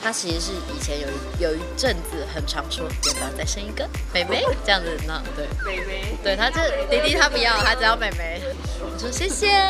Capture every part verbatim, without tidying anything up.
他其实是以前有一有一阵子很常说要不要再生一个妹妹这样子，那对妹妹， 对他这弟弟他不要，他只要妹妹。我说谢谢。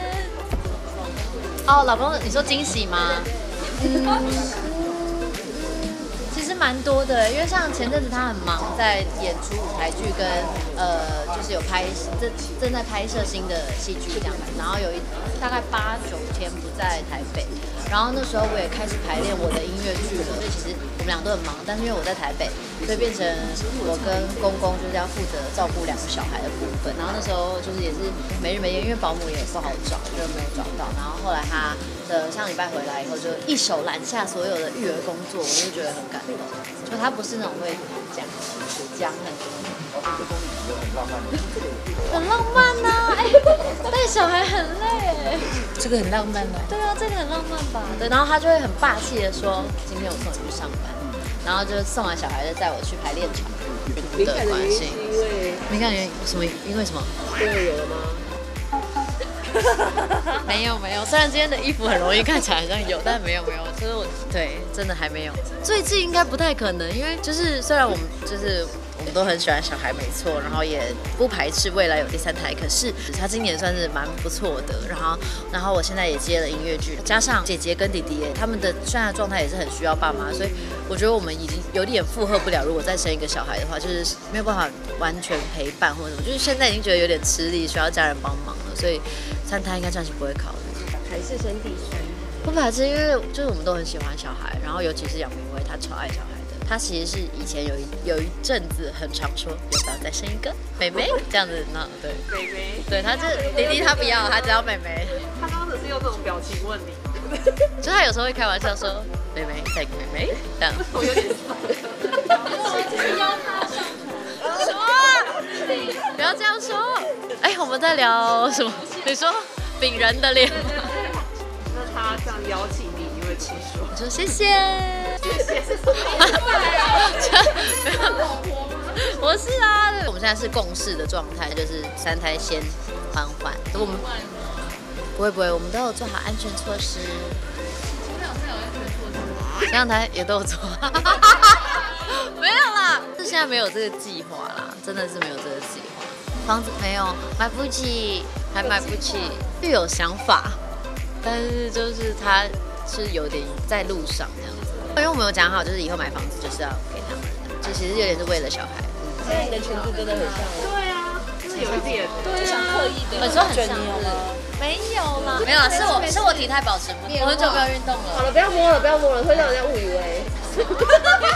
哦，老公，你说惊喜吗？嗯。其实蛮多的，因为像前阵子他很忙，在演出舞台剧跟呃，就是有拍正正在拍摄新的戏剧这样子，然后有一大概八九天不在台北，然后那时候我也开始排练我的音乐剧了，所以其实我们俩都很忙，但是因为我在台北，所以变成我跟公公就是要负责照顾两个小孩的部分，然后那时候就是也是没日没夜，因为保姆也不好找，就没有找到，然后后来他的上礼拜回来以后，就一手揽下所有的育儿工作，我就觉得很感动。就他不是那种会讲讲很很浪漫呐、啊，哎、欸，带小孩很累， 这个很浪漫吗？ 对啊，这个很浪漫吧？对，然后他就会很霸气的说，今天我送你去上班，然后就送完小孩就带我去排练场。 敏感的原因是因为敏感原因什么？因为什么？ 因为有了吗？ 没有没有，虽然今天的衣服很容易看起来好像有，但没有没有，就是我对真的还没有。最近应该不太可能，因为就是虽然我们就是我们都很喜欢小孩没错，然后也不排斥未来有第三胎，可是他今年算是蛮不错的。然后然后我现在也接了音乐剧，加上姐姐跟弟弟他们的现在的状态也是很需要爸妈，所以我觉得我们已经有点负荷不了。如果再生一个小孩的话，就是没有办法完全陪伴或者什么，就是现在已经觉得有点吃力，需要家人帮忙了，所以三胎应该暂时不会考虑。 还是生第三？ 不排斥，因为就是我们都很喜欢小孩，然后尤其是杨明威，他超爱小孩的。他其实是以前有一有一阵子很常说要不要再生一个妹妹这样子，那对妹妹， 对他这弟弟他不要，他只要妹妹。 他刚刚只是用这种表情问你， 就他有时候会开玩笑说妹妹再一个妹妹这样。 我有点傻。 邀他上船。 什么？不要这样说。哎，我们在聊什么？你说饼人的脸。 那他这样邀请你，你会吃说？ 我说谢谢。 谢谢是什么？ 不是啊，我们现在是共事的状态，就是三胎先缓缓。我们不会不会，我们都有做好安全措施。前两胎也都有做。没有啦，是现在没有这个计划啦，真的是没有这个计划。房子没有，买不起，还买不起，是有想法，但是就是他是有点在路上这样子。因为我们有讲好，就是以后买房子就是要给他们的，就其实有点是为了小孩。 现在你的裙子真的很像我。 对啊，就是有一点， 就想刻意的。 你说很像你有吗？ 没有啦，没有啦，是我是我体态保持不，我很久没有运动了。 好了，不要摸了，不要摸了，会让人家误以为。